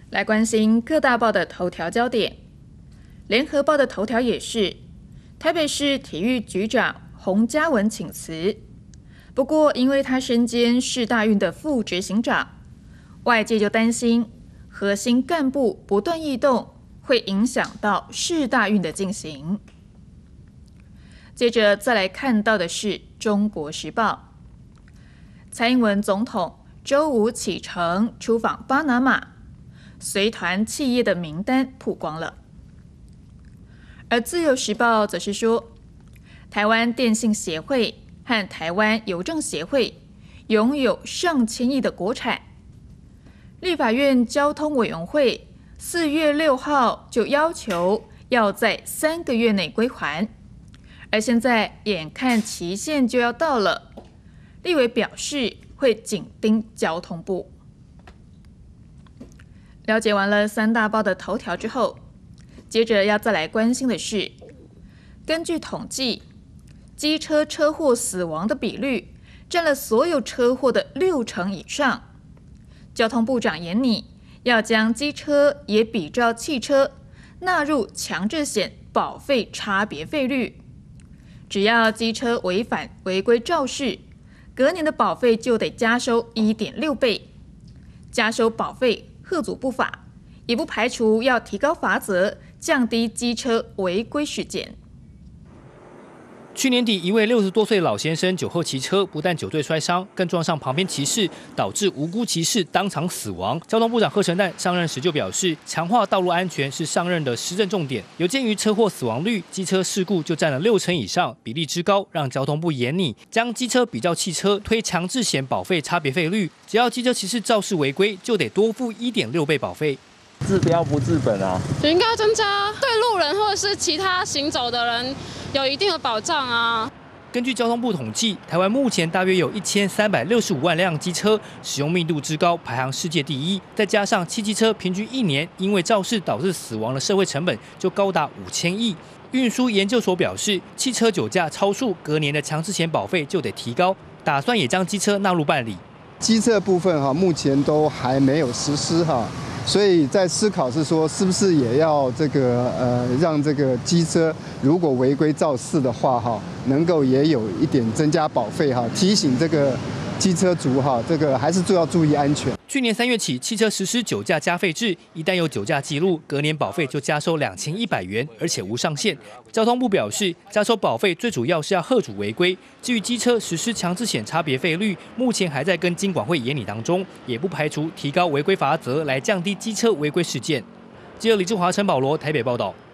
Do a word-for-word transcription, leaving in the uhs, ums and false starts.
来关心各大报的头条焦点。联合报的头条也是，台北市体育局长洪嘉文请辞。不过，因为他身兼市大运的副执行长，外界就担心核心干部不断异动，会影响到市大运的进行。接着再来看到的是《中国时报》，蔡英文总统周五启程出访巴拿马，随团企业的名单曝光了。而《自由时报》则是说，台湾电信协会和台湾邮政协会拥有上千亿的国产。立法院交通委员会四月六号就要求要在三个月内归还，而现在眼看期限就要到了，立委表示会紧盯交通部。了解完了三大报的头条之后，接着要再来关心的是，根据统计，机车车祸死亡的比率占了所有车祸的六成以上。交通部长严拟要将机车也比照汽车纳入强制险保费差别费率，只要机车违反违规肇事，隔年的保费就得加收 一点六倍。加收保费吓阻不法，也不排除要提高罚则，降低机车违规事件。 去年底，一位六十多岁老先生酒后骑车，不但酒醉摔伤，更撞上旁边骑士，导致无辜骑士当场死亡。交通部长贺陈旦上任时就表示，强化道路安全是上任的施政重点。有鉴于车祸死亡率、机车事故就占了六成以上，比例之高，让交通部严拟将机车比照汽车，推强制险保费差别费率，只要机车骑士肇事违规，就得多付 一点六倍保费。 治标不治本啊！ 就应该要增加对路人或者是其他行走的人有一定的保障啊。 根据交通部统计，台湾目前大约有一千三百六十五万辆机车，使用密度之高排行世界第一。再加上汽机车平均一年因为肇事导致死亡的社会成本就高达五千亿。运输研究所表示，汽车酒驾超速，隔年的强制险保费就得提高，打算也将机车纳入办理。 机车部分哈，目前都还没有实施哈。所以在思考是说，是不是也要这个呃，让这个机车如果违规肇事的话哈，能够也有一点增加保费哈，提醒这个机车族哈，这个还是最要注意安全。 去年三月起，汽车实施酒驾加费制，一旦有酒驾记录，隔年保费就加收两千一百元，而且无上限。交通部表示，加收保费最主要是要吓阻违规。至于机车实施强制险差别费率，目前还在跟金管会研拟当中，也不排除提高违规罚则来降低机车违规事件。记者李志华、陈保罗台北报道。